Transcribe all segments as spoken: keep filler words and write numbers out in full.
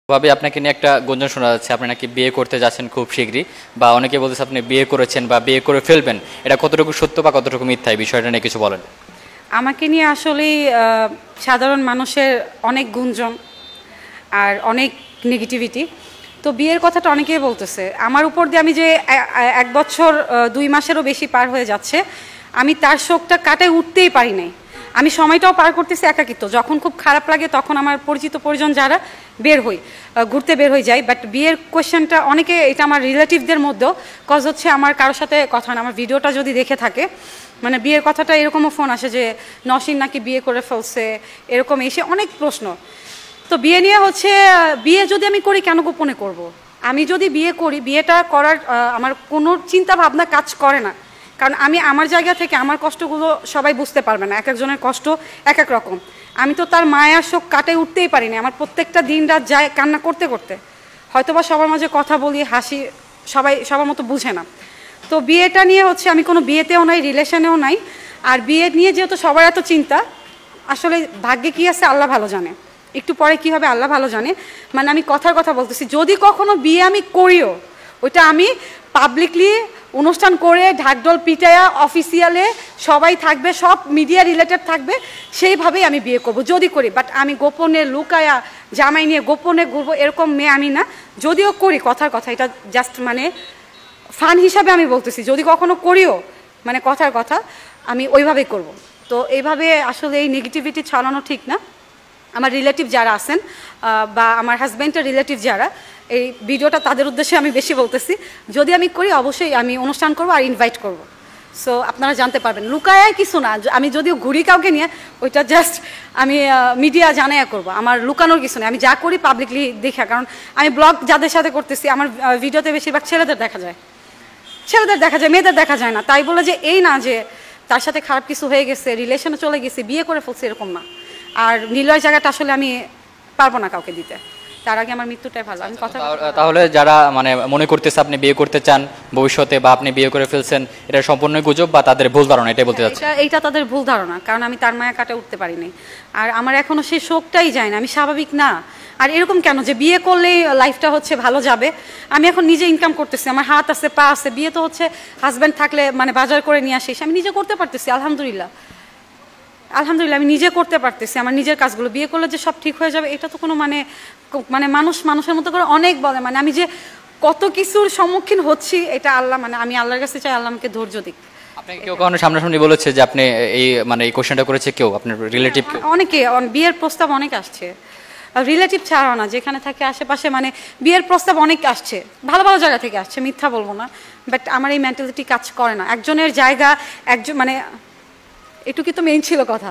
ভাবে আপনাকে নিয়ে একটা গুঞ্জন শোনা যাচ্ছে আপনি নাকি বিয়ে করতে যাচ্ছেন খুব শীঘ্রই, বা অনেকে বলতেছে আপনি বিয়ে করেছেন বা বিয়ে করে ফেলবেন। এটা কতটুকু সত্য বা কতটুকু মিথ্যা, এই বিষয়টা নিয়ে কিছু বলেন। আমাকে নিয়ে আসলেই সাধারণ মানুষের অনেক গুঞ্জন আর অনেক নেগেটিভিটি। তো বিয়ের কথাটা অনেকেই বলতেছে আমার উপর দিয়ে। আমি যে এক বছর দুই মাসেরও বেশি পার হয়ে যাচ্ছে, আমি তার শোকটা কাটায় উঠতেই পারি নাই। আমি সময়টাও পার করতেছি একাকিত্ব। যখন খুব খারাপ লাগে তখন আমার পরিচিত পরিজন যারা বের হই, ঘুরতে বের হয়ে যাই। বাট বিয়ের কোয়েশ্চেনটা অনেকে, এটা আমার রিলেটিভদের মধ্যেও, কজ হচ্ছে আমার কারোর সাথে কথা না, আমার ভিডিওটা যদি দেখে থাকে মানে বিয়ের কথাটা এরকমও ফোন আসে যে নসীন নাকি বিয়ে করে ফেলছে, এরকম এসে অনেক প্রশ্ন। তো বিয়ে নিয়ে হচ্ছে, বিয়ে যদি আমি করি কেন গোপনে করব। আমি যদি বিয়ে করি, বিয়েটা করার আমার কোনো চিন্তা ভাবনা কাজ করে না। কারণ আমি আমার জায়গা থেকে আমার কষ্টগুলো সবাই বুঝতে পারবে না, এক একজনের কষ্ট এক এক রকম। আমি তো তার মায়ার শোক কাটাই উঠতেই পারি না। আমার প্রত্যেকটা দিন রাত যায় কান্না করতে করতে। হয়তোবা সবার মাঝে কথা বলি, হাসি, সবাই সবার মতো বুঝে না। তো বিয়েটা নিয়ে হচ্ছে আমি কোনো বিয়েতেও নাই, রিলেশনেও নাই। আর বিয়ে নিয়ে যেহেতু সবার এত চিন্তা, আসলে ভাগ্যে কী আছে আল্লাহ ভালো জানে, একটু পরে কী হবে আল্লাহ ভালো জানে। মানে আমি কথার কথা বলতেছি, যদি কখনো বিয়ে আমি করিও, ওইটা আমি পাবলিকলি অনুষ্ঠান করে ঢাকঢোল পিটায়া অফিসিয়ালে সবাই থাকবে, সব মিডিয়া রিলেটেড থাকবে, সেইভাবেই আমি বিয়ে করব যদি করি। বাট আমি গোপনে লুকায়া জামাই নিয়ে গোপনে ঘুরবো এরকম মেয়ে আমি না। যদিও করি, কথার কথা, এটা জাস্ট মানে ফান হিসাবে আমি বলতেছি, যদি কখনো করিও মানে কথার কথা আমি ওইভাবেই করব। তো এইভাবে আসলে এই নেগেটিভিটি ছড়ানো ঠিক না। আমার রিলেটিভ যারা আছেন বা আমার হাজব্যান্ডের রিলেটিভ যারা, এই ভিডিওটা তাদের উদ্দেশ্যে আমি বেশি বলতেছি, যদি আমি করি অবশ্যই আমি অনুষ্ঠান করব আর ইনভাইট করব। সো আপনারা জানতে পারবেন, লুকায় কিছু না। আমি যদিও ঘুরি কাউকে নিয়ে, ওইটা জাস্ট আমি মিডিয়া জানাইয়া করব, আমার লুকানোর কিছু নেই। আমি যা করি পাবলিকলি দেখা, কারণ আমি ব্লগ যাদের সাথে করতেছি আমার ভিডিওতে বেশিরভাগ ছেলেদের দেখা যায়, ছেলেদের দেখা যায়, মেয়েদের দেখা যায় না। তাই বলে যে এই না যে তার সাথে খারাপ কিছু হয়ে গেছে, রিলেশনে চলে গেছে, বিয়ে করে ফেলছে, এরকম না। আর নিলয় জায়গাটা আসলে আমি পারবো না কাউকে দিতে, তার আগে আমার মৃত্যুটাই ভালো। আমি কথা তাহলে যারা মানে মনে করতেছে আপনি বিয়ে করতে চান ভবিষ্যতে বা আপনি বিয়ে করে ফেলছেন, এটা সম্পূর্ণ গুজব বা তাদের ভুল ধারণা, এটাই বলতে চাচ্ছি। এইটা তাদের ভুল ধারণা, কারণ আমি তার মায়া কাটে উঠতে পারিনি। আর আমার এখনো সেই শোকটাই যায় না, আমি স্বাভাবিক না। আর এরকম কেন যে বিয়ে করলেই লাইফটা হচ্ছে ভালো যাবে। আমি এখন নিজে ইনকাম করতেছি, আমার হাত আছে, পা আছে। বিয়ে তো হচ্ছে হাজব্যান্ড থাকলে মানে বাজার করে নিয়ে আসিস, আমি নিজে করতে পারতেছি, আলহামদুলিল্লাহ আলহামদুলিল্লাহ আমি নিজে করতে পারতেছি আমার নিজের কাজগুলো। বিয়ে করলে যে সব ঠিক হয়ে যাবে এটা তো কোনো মানে মানে মানুষ মানুষের মতো করে অনেক বলে। মানে আমি যে কত কিছুর সম্মুখীন হচ্ছি এটা আল্লাহ, মানে আমি আল্লাহর কাছে চাই আল্লাহ আমাকে ধৈর্য দিক। আপনাকে কেউ কখনো সামনাসামনি বলেছে যে আপনি এই মানে এই কোশ্চেনটা করেছে কেউ, আপনার রিলেটিভ? অনেকে, বিয়ের প্রস্তাব অনেক আসছে, রিলেটিভ ছাড়াও না, যেখানে থাকে আশেপাশে মানে বিয়ের প্রস্তাব অনেক আসছে, ভালো ভালো জায়গা থেকে আসছে, মিথ্যা বলবো না। বাট আমার এই মেন্টালিটি কাজ করে না। একজনের জায়গা একজন মানে এটুকুই তো মেইন ছিল কথা।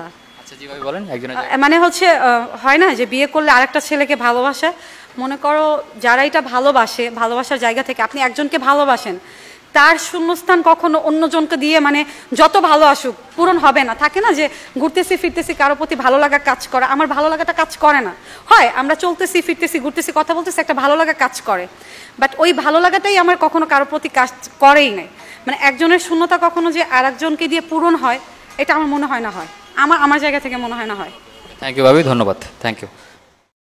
মানে হচ্ছে হয় না যে বিয়ে করলে আরেকটা ছেলেকে ভালোবাসে, মনে করো যারা এটা ভালোবাসে, ভালোবাসার জায়গা থেকে আপনি একজনকে ভালোবাসেন, তার শূন্যস্থান কখনো অন্যজনকে দিয়ে মানে যত ভালো আসুক পূরণ হবে না। থাকে না যে ঘুরতেছি ফিরতেছি কারো প্রতি ভালো লাগা কাজ করে, আমার ভালো লাগাটা কাজ করে না। হয় আমরা চলতেছি ফিরতেছি ঘুরতেছি কথা বলতেছি, একটা ভালো লাগা কাজ করে, বাট ওই ভালো লাগাটাই আমার কখনো কারো প্রতি কাজ করেই নাই। মানে একজনের শূন্যতা কখনো যে আর একজনকে দিয়ে পূরণ হয় এটা আমার মনে হয় না হয়, আমার আমার জায়গা থেকে মনে হয় না হয়। থ্যাংক ইউ ভাবি, ধন্যবাদ, থ্যাংক ইউ।